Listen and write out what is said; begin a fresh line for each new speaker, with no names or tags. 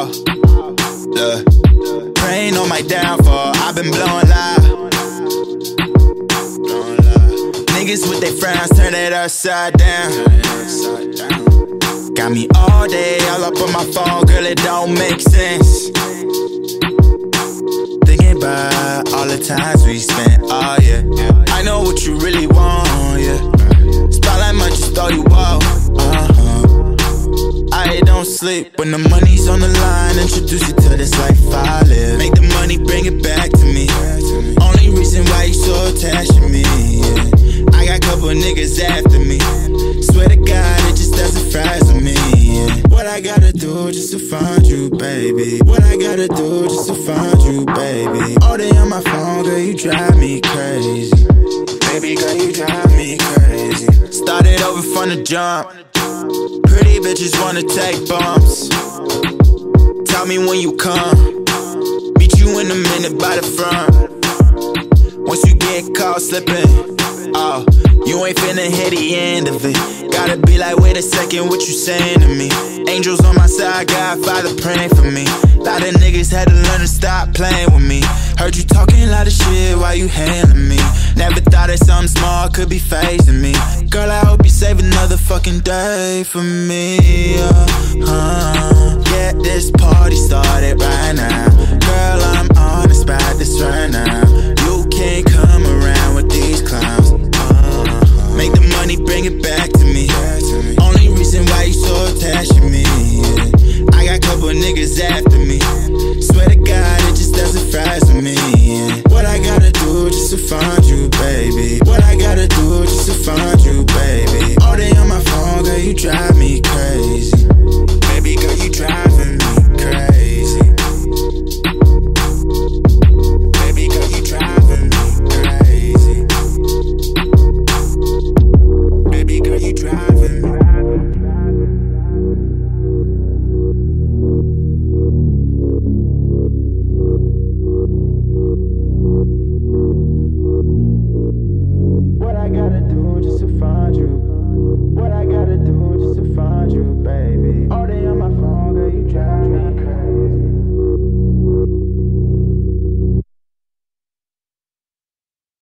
Look, praying on my downfall, I've been blowing loud. Niggas with their frowns, turn it upside down. Got me all day, all up on my phone, girl, it don't make sense. Thinking about all the times we spent, oh yeah. I know what you really want, yeah. Spotlight might just throw you off, I don't sleep when the money's on the line. Introduce you to this life I live. Make the money, bring it back to me. Only reason why you so attached to me, yeah. I got couple niggas after me. Swear to God, it just doesn't frazzle me, yeah. What I gotta do just to find you, baby? What I gotta do just to find you, baby? All day on my phone, girl, you drive me crazy. Baby girl, you drive me crazy. Started over from the jump. Pretty bitches wanna take bumps. Tell me when you come. Meet you in a minute by the front. Once you get caught slipping, oh, you ain't finna hit the end of it. Gotta be like, wait a second, what you saying to me? Angels on my side, God, Father praying for me. Lot of niggas had to learn to stop playing with me. Heard you talking a lot of shit while you handling me. Never thought that something small could be phasing me. Girl, I hope you save another fucking day for me. Get this party started right now. Girl, I'm honest about this right now. You can't come around